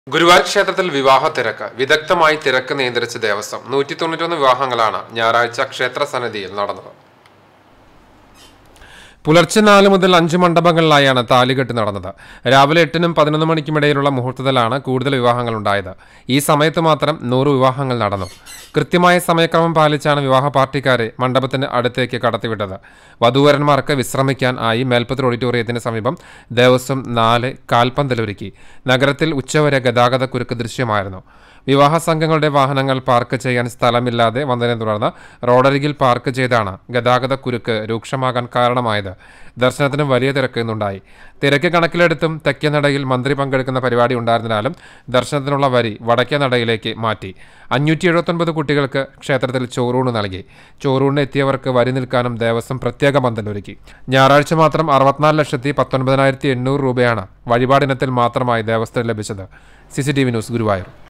ഗുരുവായൂർ ക്ഷേത്രത്തിൽ വിവാഹ തിരക്ക് വിദഗ്ധമായി തിരക്ക് നിയന്ത്രിച്ച ദേവസ്വം 191 വിവാഹങ്ങളാണ് ഞായറാഴ്ച ക്ഷേത്ര സന്നിധിയിൽ നടന്നത്. പുലർച്ചെ 4 മുതൽ 5 മണ്ഡപങ്ങളിലായാണ് താലികെട്ട് നടന്നത്. രാവിലെ 8-നും 11 മണിക്കും ഇടയിലുള്ള മുഹൂർത്തത്തിലാണ് കൂടുതൽ വിവാഹങ്ങൾ ഉണ്ടായത്. ഈ സമയത്ത് മാത്രം 100 വിവാഹങ്ങൾ നടന്നു. കൃത്യമായ സമയക്രമം പാലിച്ചാണ് വിവാഹ പാർട്ടിക്കാരെ മണ്ഡപത്തിന് അടുത്തേക്ക് കടത്തിവിട്ടത്. വധൂവരന്മാർക്ക് വിശ്രമിക്കാൻ ആയി മേൽപ്പത്തൂർ ഓഡിറ്റോറിയത്തിന് സമീപം ദേവസ്വം 4 കാൽപന്തലൊരുക്കി. നഗരത്തിൽ ഉച്ചവരെ ഗതാഗതക്കുരുക്ക് ദൃശ്യമായിരുന്നു. വിവാഹ സംഘങ്ങളുടെ വാഹനങ്ങൾ പാർക്ക് ചെയ്യാൻ സ്ഥലമില്ലാതെ വന്നതിനെ തുടർന്ന് റോഡരികിൽ പാർക്ക് ചെയ്താണ് ഗതാഗതക്കുരുക്ക് രൂക്ഷമാകാൻ കാരണമായത്. ദർശനത്തിന് വലിയ തിരക്ക് ഇന്നുണ്ടായി. തിരക്ക് കണക്കിലെടുത്തും തെക്കേനടയിൽ മന്ത്രി പങ്കെടുക്കുന്ന പരിപാടി ഉണ്ടായിരുന്നതിനാലും ദർശനത്തിനുള്ള വരി വടക്കേനടയിലേക്ക് മാറ്റി. 579 കുട്ടികൾക്ക് ക്ഷേത്രത്തിൽ ചോറൂണ് നൽകി. ചോറൂണിന് എത്തിയവർക്ക് വരി നിൽക്കാനും ദേവസ്വം പ്രത്യേക പന്തലൊരുക്കി. ഞായറാഴ്ച മാത്രം 64,19,800 രൂപയാണ് വഴിപാടിനത്തിൽ മാത്രമായി ദേവസ്വത്തിന് ലഭിച്ചത്. CCTV news, Guruvayur.